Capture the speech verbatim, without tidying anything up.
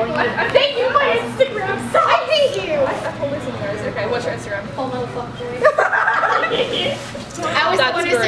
Thank you, my Instagram. So I hate you. I totally see yours. Okay, what's your Instagram? Oh, motherfucker. I was the one who